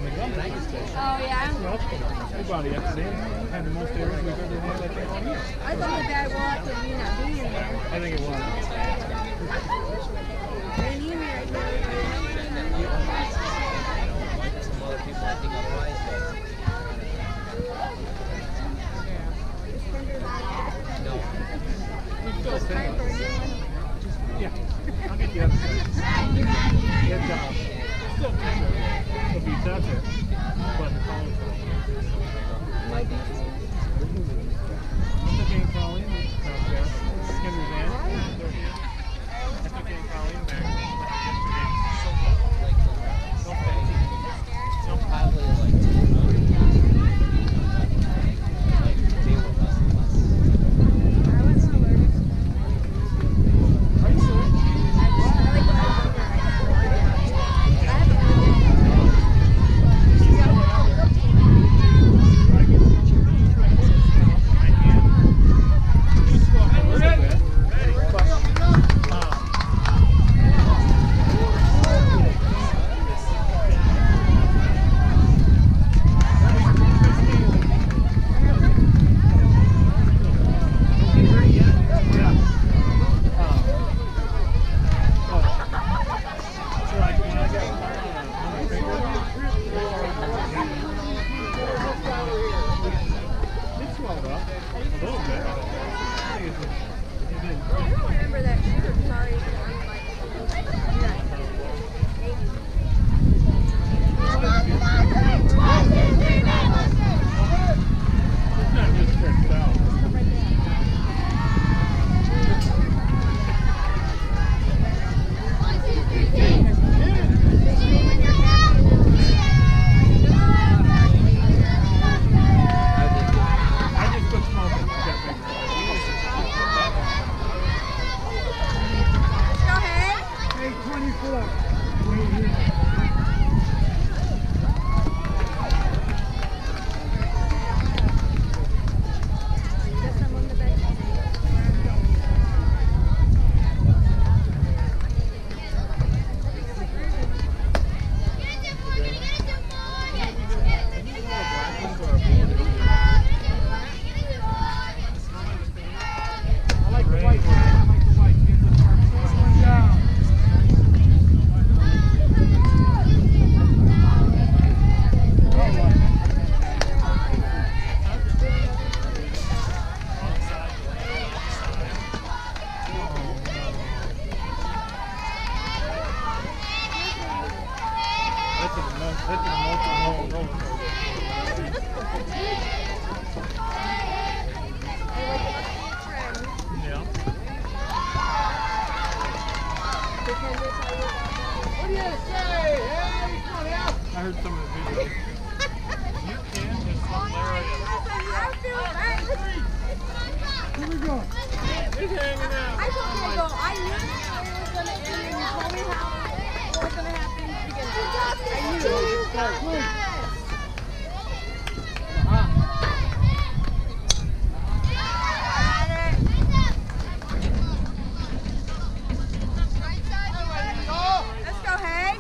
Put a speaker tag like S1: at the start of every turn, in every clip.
S1: in the Montgomery station.
S2: Oh, yeah?
S1: Well, we bought it yesterday. Had the most errors we've ever had, I think, all year.
S2: I thought the bad walk of you not being there.
S1: I think it was.
S2: They need me right now.
S3: Some other people I think otherwise, no.
S1: We still
S2: It's time for a new one.
S1: Yeah. I'll get the other one. Still kind of a beats out there. But the college
S2: My beach.
S1: I took Aunt Colleen out there. Skinner's aunt. I took Aunt Colleen back yesterday.
S3: Probably like
S2: I was so allergic.
S1: Are you serious?
S2: I like when I was younger. I have I don't remember that shooter. Sorry.
S1: It's not just tricked out. I just quit smoking.
S2: Go ahead.
S4: Hey, 24.
S2: Got some on the bench.
S1: I like the white one. I like the white. Get this one down. That's an emotional roller coaster. Yeah.
S4: What do you say? Hey, come on out.
S1: I heard some of the videos. You can just hilarious.
S4: Here we go.
S1: He's hanging out.
S2: I told you to go. I knew it was going to end and you told me what was going to happen in the beginning. I knew it. Let's go, Hank.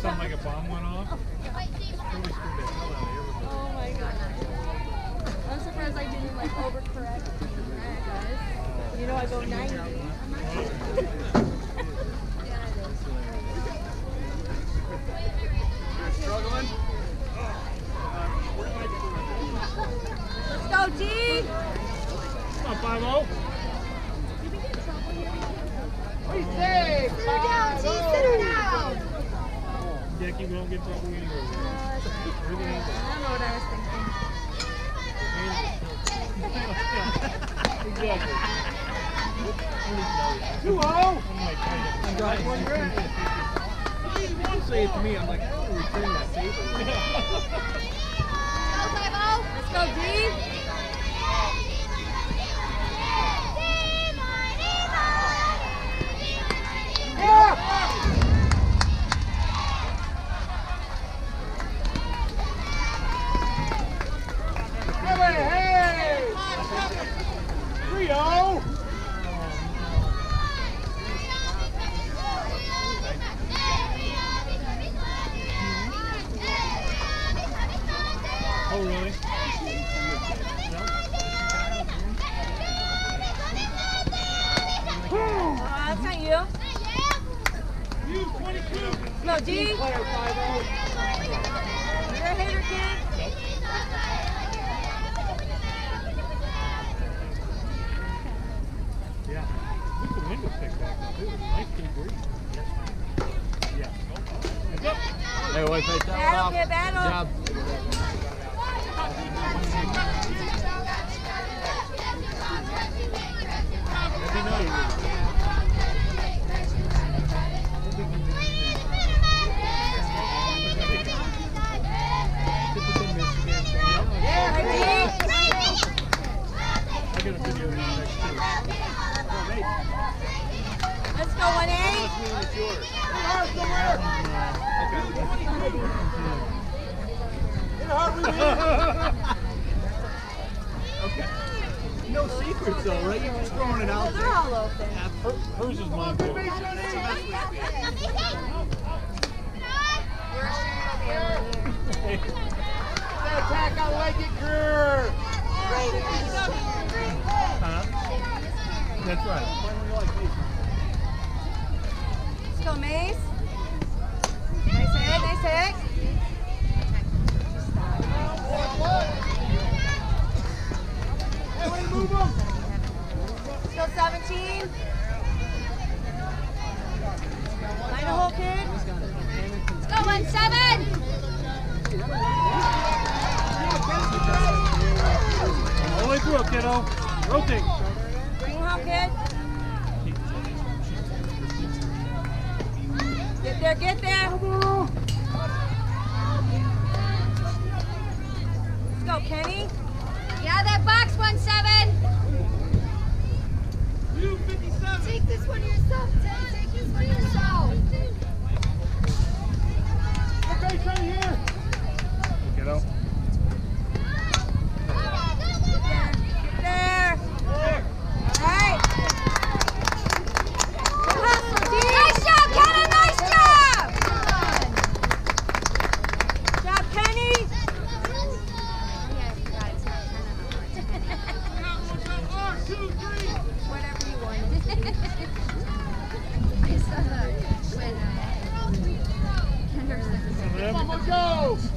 S1: sound like a bomb went off. Really scared the hell out of everybody.
S2: Oh my goodness. I'm surprised I didn't like overcorrect. You know I go 90.
S4: Struggling?
S2: Let's go, G!
S1: Come on, 5-0.
S4: We say
S2: Sit her down, G! Sit her down!
S1: Jackie, we don't get trouble anywhere.
S2: I don't know what I was thinking.
S1: Exactly.
S4: 2-0.
S1: I'm like,
S3: I'm driving. You won't say it to me. I'm like, I don't want to return that favor.
S2: Let's go, G!
S4: Hey! 3-0.
S1: oh, really?
S2: That's not you.
S4: You 22.
S2: No, G! You're
S4: Player 5-0.
S2: a hater, kid.
S1: Yeah. We could window pick back up, too. It's nice cool breeze. Yeah. Yep.
S3: Hey, wait, face that
S2: Battle,
S3: off.
S2: kid, battle.
S3: Job.
S1: That'd be nice.
S2: Hey, G!
S1: I got a video of these next too.
S2: Let's go, 1-8.
S3: Okay. No secrets though, right? You're just throwing it
S2: Oh,
S3: out
S2: they're
S3: there.
S2: all open.
S1: Hers is mine too.
S4: Attack, I like it, girl.
S1: Huh? That's right.
S2: Let's go, Mace. Nice hit, nice hit.
S4: Hey, way to move them.
S2: Let's go, 17. Find a hole, kid. Let's go, 1-7.
S1: All the way through, kiddo. Rotate.
S2: Green hole, kid. Get there, get there. Let's go, Kenny. Get out of that box, 1-7.
S4: You 57.
S2: Take this one yourself, Ted. Take this one yourself.
S4: Okay, right here.
S1: Kiddo.
S2: Get there. All right. Nice job, Kenny. Nice job. Good job, Kenny. Whatever you want.
S4: Come on, go.